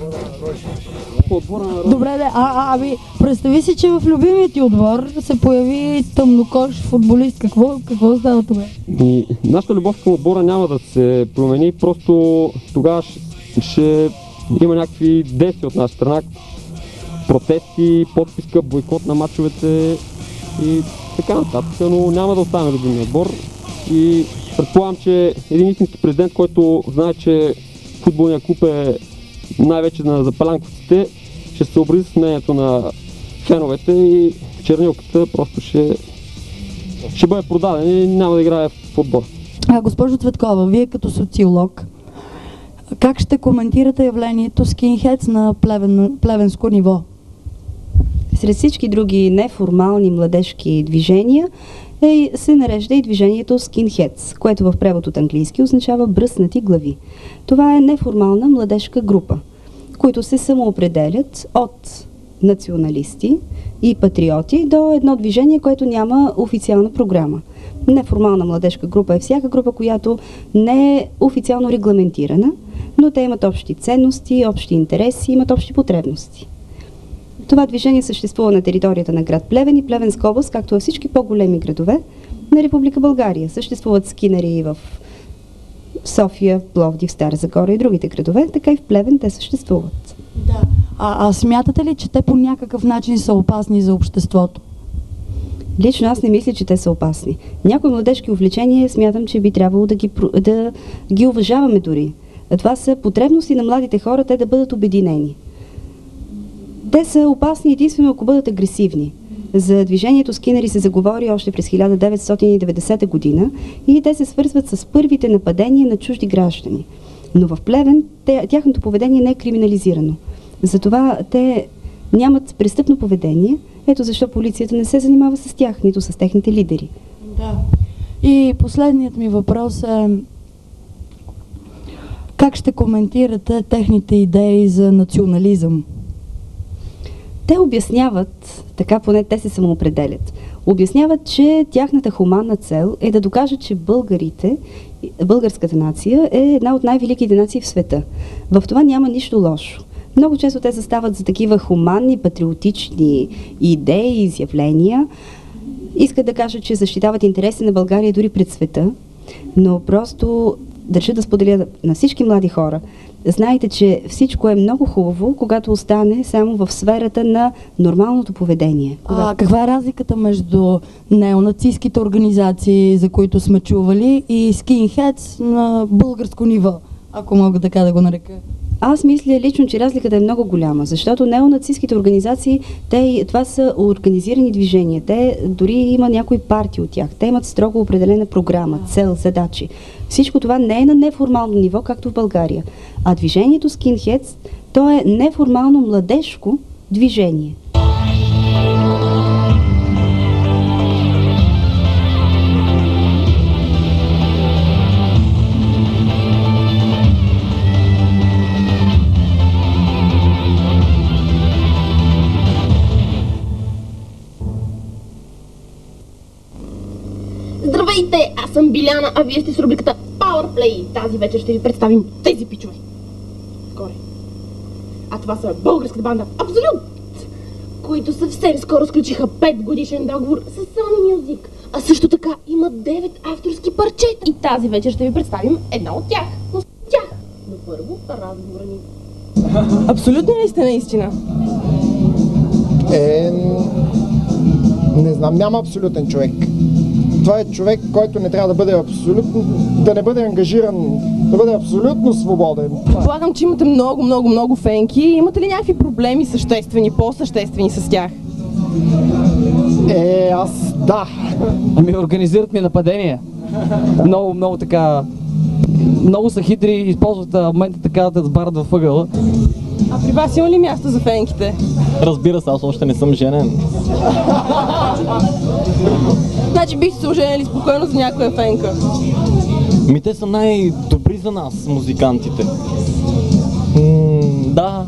отбора на... Добре, де, а, а, аби, представи си, че в любимият ти отбор се появи тъмнокож футболист. Какво, какво става това? И нашата любов към отбора няма да се промени, просто тогава ще, ще има някакви действия от наша страна. Протести, подписка, бойкот на мачовете и така нататък, но няма да оставим любимия отбор. И предполагам, че един истински президент, който знае, че футболният клуб е най-вече на запалянковците, ще се съобрази с мнението на феновете и чернилката просто ще, ще бъде продаден и няма да играе в отбор. А, госпожо Цветкова, вие като социолог, как ще коментирате явлението скинхедс на плевен, плевенско ниво? Сред всички други неформални младежки движения е, се нарежда и движението Skinheads, което в превод от английски означава бръснати глави. Това е неформална младежка група, които се самоопределят от националисти и патриоти до едно движение, което няма официална програма. Неформална младежка група е всяка група, която не е официално регламентирана, но те имат общи ценности, общи интереси, имат общи потребности. Това движение съществува на територията на град Плевен и Плевенска област, както във всички по-големи градове на Република България. Съществуват скинери в София, Пловдив, Стара Загора и другите градове, така и в Плевен те съществуват. Да. А, а смятате ли, че те по някакъв начин са опасни за обществото? Лично аз не мисля, че те са опасни. Някои младежки увлечения смятам, че би трябвало да ги, да ги уважаваме дори. Това са потребности на младите хора, те да бъдат обединени. Те са опасни единствено ако бъдат агресивни. За движението скинери се заговори още през хиляда деветстотин и деветдесета година и те се свързват с първите нападения на чужди граждани. Но в Плевен те, тяхното поведение не е криминализирано. Затова те нямат престъпно поведение. Ето защо полицията не се занимава с тях, нито с техните лидери. Да. И последният ми въпрос е: как ще коментирате техните идеи за национализъм? Те обясняват, така поне те се самоопределят, обясняват, че тяхната хуманна цел е да докажат, че българите, българската нация е една от най-великите нации в света. В това няма нищо лошо. Много често те застават за такива хуманни, патриотични идеи, изявления. Искат да кажат, че защитават интереси на България дори пред света, но просто държа да споделя на всички млади хора. Знаете, че всичко е много хубаво, когато остане само в сферата на нормалното поведение. А каква е разликата между неонацистските организации, за които сме чували, и скинхедс на българско ниво, ако мога така да го нарека? Аз мисля лично, че разликата е много голяма, защото неонацистските организации, те, това са организирани движения. Те дори има някои партии от тях. Те имат строго определена програма, цел, задачи. Всичко това не е на неформално ниво, както в България. А движението Skinheads, то е неформално младежко движение. Здравейте, аз съм Биляна, а вие сте с рубриката Powerplay. Тази вечер ще ви представим тези пичове. Горе. А това са българската банда Абсолют, които съвсем скоро сключиха пет годишен договор с Sony Music. А също така имат девет авторски парчета. И тази вечер ще ви представим една от тях. Но с тях. Но първо разговора ни. Абсолютно ли сте наистина? Е, не знам, няма абсолютен човек. Това е човек, който не трябва да бъде абсолютно, да не бъде ангажиран, да бъде абсолютно свободен. Предполагам, че имате много, много, много фенки. Имате ли някакви проблеми съществени, по-съществени с тях? Е, аз да. Ами организират ми нападения. Много, много така... Много са хитри, използват момента така да сбарат във ъгъла. А при вас има ли място за фенките? Разбира се, аз още не съм женен. Значи бихте се оженили спокойно за някоя фенка? Ми те са най-добри за нас, музикантите. М- да.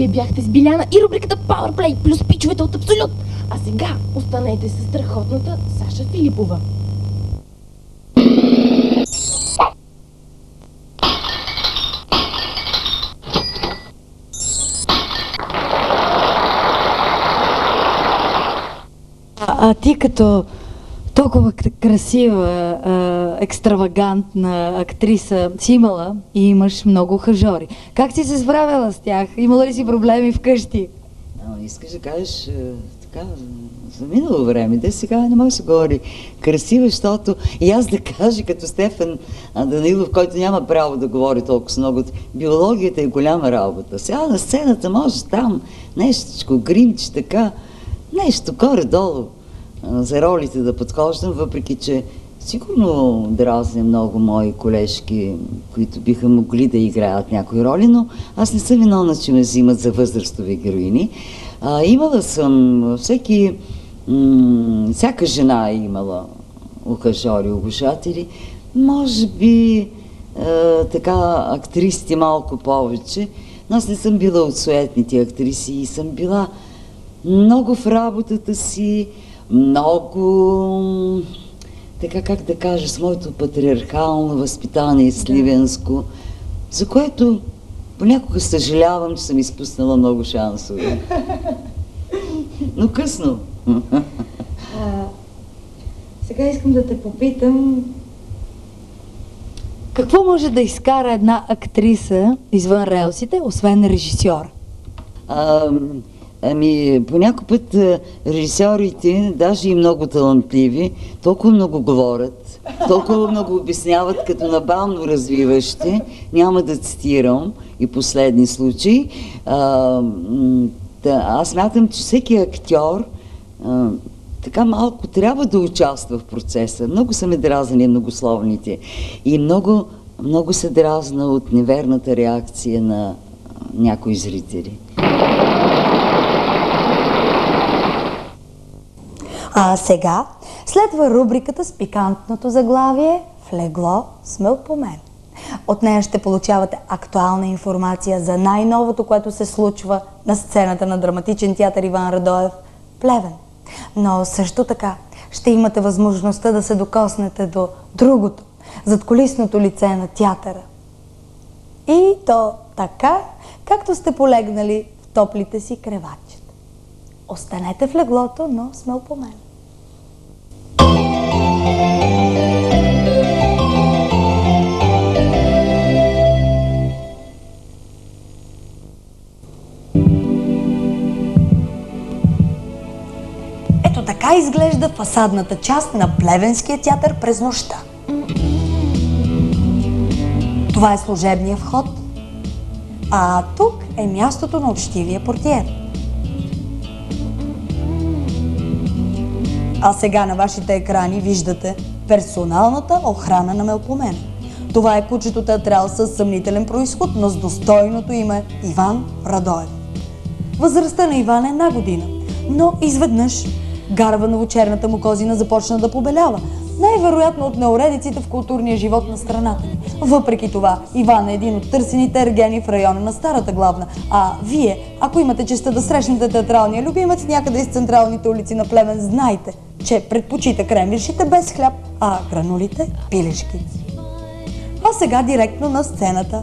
бяхте с Биляна и рубриката Powerplay плюс пичовете от Абсолют. А сега останете с страхотната Саша Филипова. А, а ти като толкова красива, а, екстравагантна актриса си имала и имаш много хажори. Как си се справила с тях? Имала ли си проблеми вкъщи? А, искаш да кажеш а, така, за минало време, да сега не може да се говори красива, защото и аз да кажа като Стефан Данилов, който няма право да говори толкова много, биологията е голяма работа. Сега на сцената може там нещичко, гримче, така, нещо горе-долу за ролите да подхождам, въпреки че сигурно дразня много мои колежки, които биха могли да играят някои роли, но аз не съм виновна, че ме взимат за възрастови героини. А, имала съм, всеки, м- всяка жена е имала ухажори, обожатели, може би е, така актрисите малко повече, но аз не съм била от суетните актриси и съм била много в работата си, много, така как да кажа, с моето патриархално възпитание сливенско, за което понякога съжалявам, че съм изпуснала много шансове. Но късно. А, сега искам да те попитам, какво може да изкара една актриса извън релсите, освен режисьор? А, ами, по някой път режисьорите, даже и много талантливи, толкова много говорят, толкова много обясняват като набално развиващи, няма да цитирам и последни случаи. А, да, аз смятам, че всеки актьор а, така малко трябва да участва в процеса. Много са ме дразнали многословните и много, много се дразна от неверната реакция на някои зрители. А сега следва рубриката с пикантното заглавие "В легло с Мелпомен". От нея ще получавате актуална информация за най-новото, което се случва на сцената на Драматичен театър Иван Радоев в Плевен. Но също така ще имате възможността да се докоснете до другото, задкулисното лице на театъра. И то така, както сте полегнали в топлите си креватчета. Останете в леглото, но с Мелпомен. Ето така изглежда фасадната част на Плевенския театър през нощта. Това е служебния вход, а тук е мястото на учтивия портиер. А сега на вашите екрани виждате персоналната охрана на Мелпомен. Това е кучето театрал с съмнителен произход, но с достойното име Иван Радоев. Възрастта на Иван е една година, но изведнъж гарва новочерната му козина започна да побелява, най-вероятно от неуредиците в културния живот на страната ни. Въпреки това, Иван е един от търсените ергени в района на Старата главна, а вие, ако имате честа да срещнете театралния любимец някъде из централните улици на Плевен, знайте, че предпочита кремвиршите без хляб, а гранулите – пилешки. А сега директно на сцената.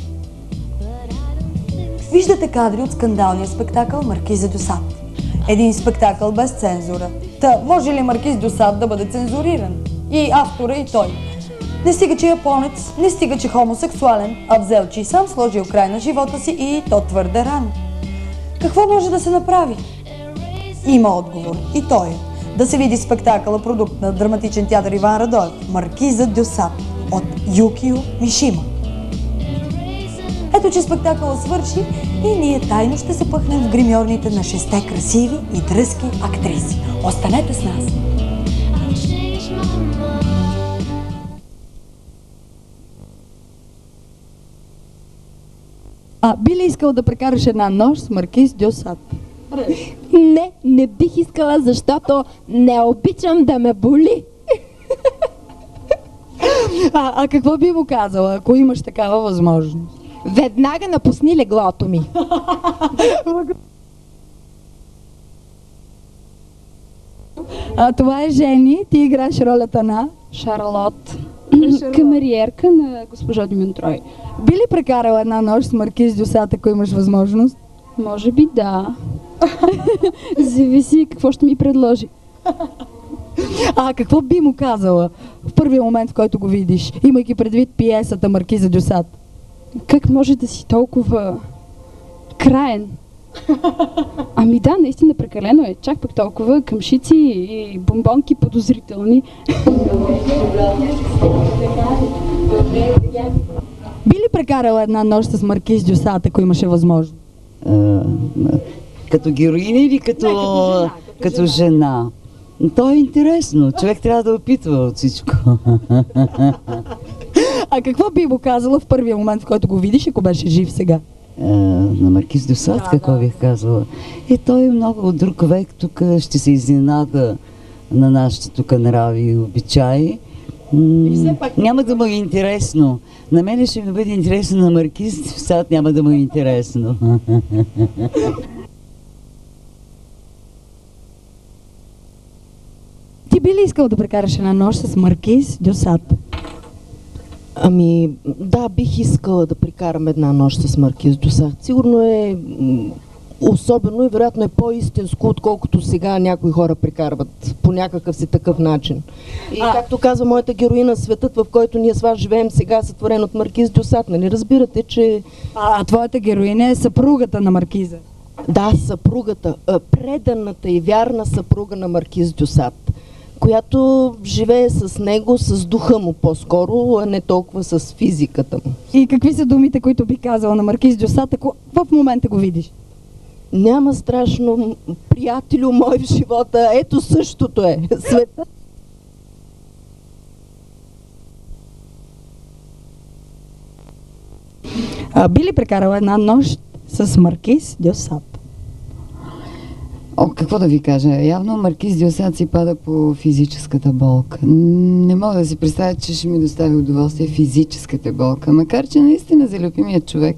Виждате кадри от скандалния спектакъл Маркиза дю Сад. Един спектакъл без цензура. Та, може ли Маркиз дю Сад да бъде цензуриран? И автора, и той. Не стига, че е японец, не стига, че хомосексуален, а взел, че и сам сложил край на живота си и то твърде рано. Какво може да се направи? Има отговор и той е да се види спектакъла, продукт на Драматичен театър Иван Радоев, Маркиза дю Сад от Юкио Мишима. Ето, че спектакъла свърши и ние тайно ще се пъхнем в гримьорните на шесте красиви и дръзки актриси. Останете с нас! А би ли искал да прекараш една нощ с Маркиз дю Сад? Не, не бих искала, защото не обичам да ме боли. А, а какво би му казала, ако имаш такава възможност? Веднага напусни леглото ми. А, това е Жени. Ти играеш ролята на Шарлот. Камериерка на госпожа Димитрой. Би ли прекарала една нощ с Маркиз Дюсат, ако имаш възможност? Може би да. Зависи какво ще ми предложи. А какво би му казала в първия момент, в който го видиш, имайки предвид пиесата Маркиза Дюсат? Как може да си толкова краен? Ами да, наистина прекалено е. Чак пък толкова къмшици и бомбонки подозрителни. Би ли прекарала една нощ с Маркиз Дюсат, ако имаше възможност? А, като героиня или като, Не, като жена? Като като жена? То е интересно. Човек трябва да опитва от всичко. А какво би му казала в първия момент, в който го видиш, ако беше жив сега? А, на Маркиз Дюсат, да, какво да. бих казала? Е, той е много от друг век. Тук ще се изненада на нашите тук нрави и обичаи. М- пак... Няма да му е интересно. На мен ще ми бъде интересно, на Маркиз Дюсат няма да му е интересно. Ти би ли искал да прекараш една нощ с Маркиз Дюсат? Ами, да, бих искала да прекарам една нощ с Маркиз Дюсат. Сигурно е м- особено и вероятно е по-истинско, отколкото сега някои хора прекарват по някакъв си такъв начин. И а... както казва моята героина, светът, в който ние с вас живеем сега, е сътворен от Маркиз Дюсат. Нали разбирате, че... А, а твоята героиня е съпругата на Маркиза? Да, съпругата, преданата и вярна съпруга на Маркиз Дюсат, която живее с него, с духа му по-скоро, а не толкова с физиката му. И какви са думите, които би казала на Маркиз Дюсат, ако в момента го видиш? Няма страшно, приятелю мой в живота, ето същото е. Света. А, би ли прекарала една нощ с Маркиз Дюсат? О, какво да ви кажа? Явно Маркиз Дюсат си пада по физическата болка. Не мога да си представя, че ще ми достави удоволствие физическата болка, макар че наистина за любимия човек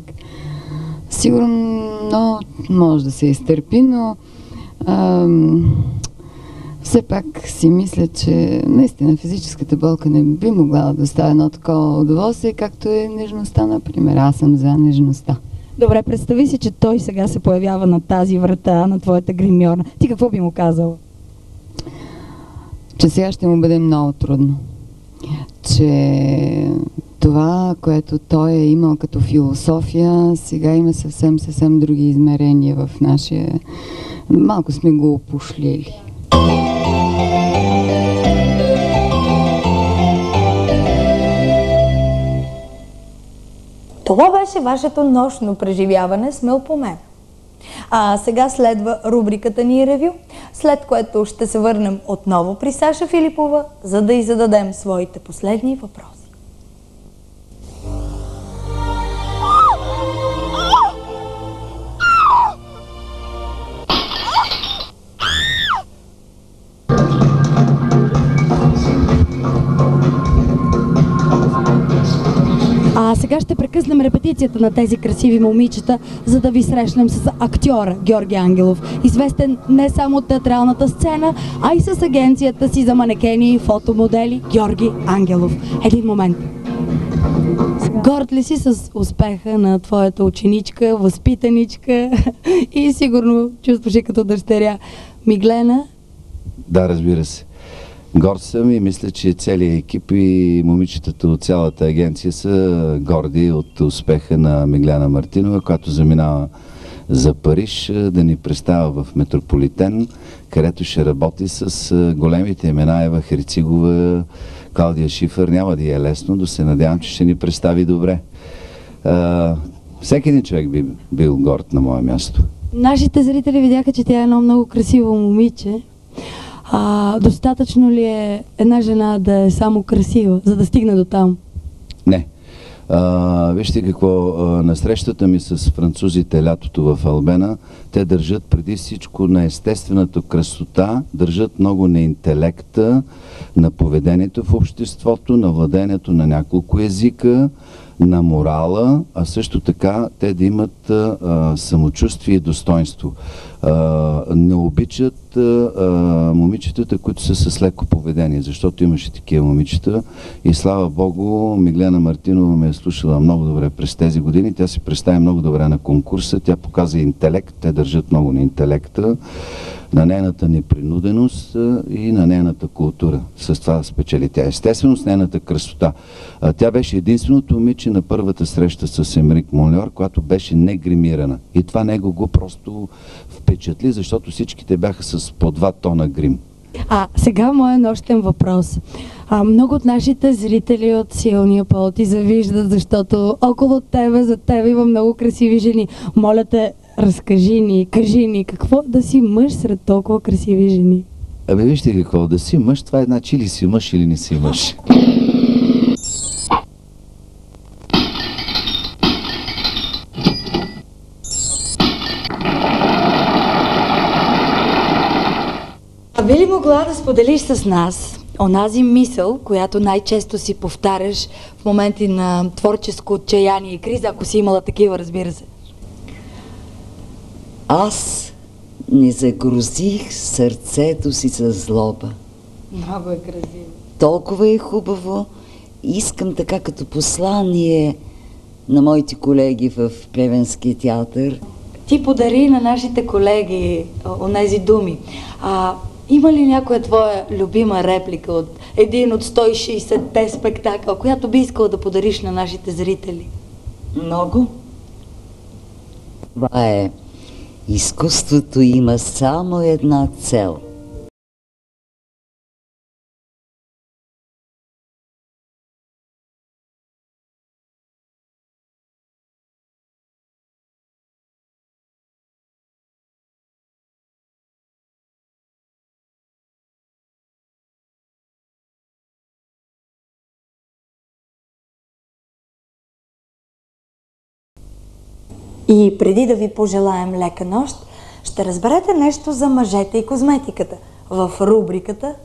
сигурно може да се изтърпи, но ам, все пак си мисля, че наистина физическата болка не би могла да доставя едно такова удоволствие, както е нежността, например. Аз съм за нежността. Добре, представи си, че той сега се появява на тази врата, на твоята гримьорна. Ти какво би му казала? Че сега ще му бъде много трудно. Че това, което той е имал като философия, сега има съвсем, съвсем други измерения в нашия... Малко сме го опошлили. Това беше вашето нощно преживяване с Мил по мен. А сега следва рубриката ни Ревю, след което ще се върнем отново при Саша Филипова, за да й зададем своите последни въпроси. А сега ще прекъснем репетицията на тези красиви момичета, за да ви срещнем с актьора Георги Ангелов, известен не само от театралната сцена, а и с агенцията си за манекени и фотомодели Георги Ангелов. Един момент. Горд ли си с успеха на твоята ученичка, възпитаничка и сигурно чувстваш и като дъщеря Миглена? Да, разбира се. Горд съм и мисля, че целият екип и момичетата от цялата агенция са горди от успеха на Миглена Мартинова, която заминава за Париж да ни представя в Метрополитен, където ще работи с големите имена Ева Херцигова, Клаудия Шифър. Няма да е лесно, но се надявам, че ще ни представи добре. А, всеки един човек би бил горд на мое място. Нашите зрители видяха, че тя е едно много красиво момиче. А, достатъчно ли е една жена да е само красива, за да стигне до там? Не. А, вижте какво, а, на срещата ми с французите лятото в Албена, те държат преди всичко на естествената красота, държат много на интелекта, на поведението в обществото, на владението на няколко езика, на морала, а също така те да имат а, самочувствие и достоинство. А, не обичат а, а, момичетата, които са с леко поведение, защото имаше такива момичета и слава Богу, Миглена Мартинова ме е слушала много добре през тези години. Тя се представи много добре на конкурса, тя показа интелект, те държат много на интелекта, на нейната непринуденост и на нейната култура. С това спечели тя. Естествено, с нейната красота. Тя беше единственото момиче на първата среща с Емерик Монльор, която беше негримирана. И това него го просто впечатли, защото всичките бяха с по два тона грим. А сега моят нощен въпрос. А, много от нашите зрители от силния пол ти завиждат, защото около тебе, за тебе има много красиви жени. Моля те, разкажи ни, кажи ни, какво да си мъж сред толкова красиви жени? Абе, вижте какво, да си мъж, това е значи или си мъж, или не си мъж. А би ли могла да споделиш с нас онази мисъл, която най-често си повтаряш в моменти на творческо отчаяние и криза, ако си имала такива, разбира се? Аз не загрузих сърцето си с злоба. Много е красиво. Толкова е хубаво. Искам така като послание на моите колеги в Плевенския театър. Ти подари на нашите колеги онези думи. А има ли някоя твоя любима реплика от един от сто и шейсетте спектакъл, която би искала да подариш на нашите зрители? Много. Това е: изкуството има само една цел. И преди да ви пожелаем лека нощ, ще разберете нещо за мъжете и козметиката в рубриката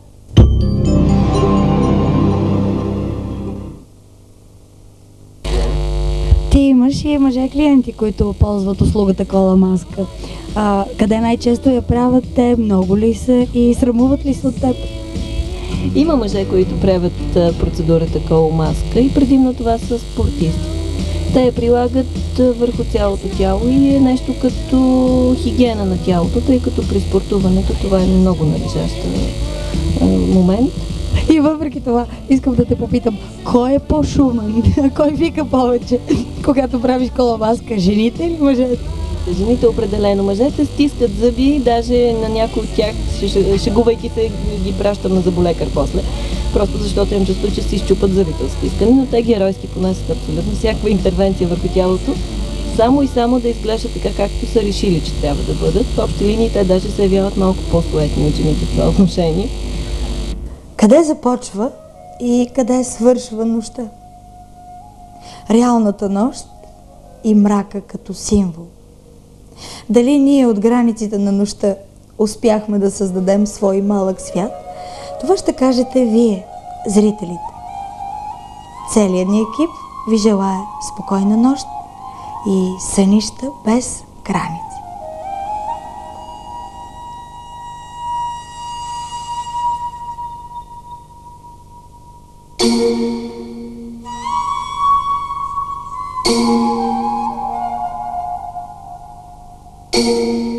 Ти имаш и мъже клиенти, които ползват услугата кола маска. А, къде най-често я правят те? Много ли са и срамуват ли се от теб? Има мъже, които правят процедурата коломаска и предимно това са спортисти. Те я прилагат върху цялото тяло и е нещо като хигиена на тялото, тъй като при спортуването това е много належащ момент. И въпреки това искам да те попитам, кой е по-шумен? Кой вика повече, когато правиш коломаска? Жените или мъжете? Жените определено. Мъжете стискат зъби, даже на някои от тях, шегувайки се, ги пращам на зъболекар после. Просто защото им чувство, че си изчупат зъбите от стискане, но те геройски понасят абсолютно всякаква интервенция върху тялото, само и само да изглежда така, както са решили, че трябва да бъдат. В общи линии те даже се явяват малко по-суетни от жените в това отношение. Къде започва и къде свършва нощта? Реалната нощ и мрака като символ. Дали ние от границите на нощта успяхме да създадем свой малък свят? Това ще кажете вие, зрителите. Целият ни екип ви желае спокойна нощ и сънища без граници. Thank you.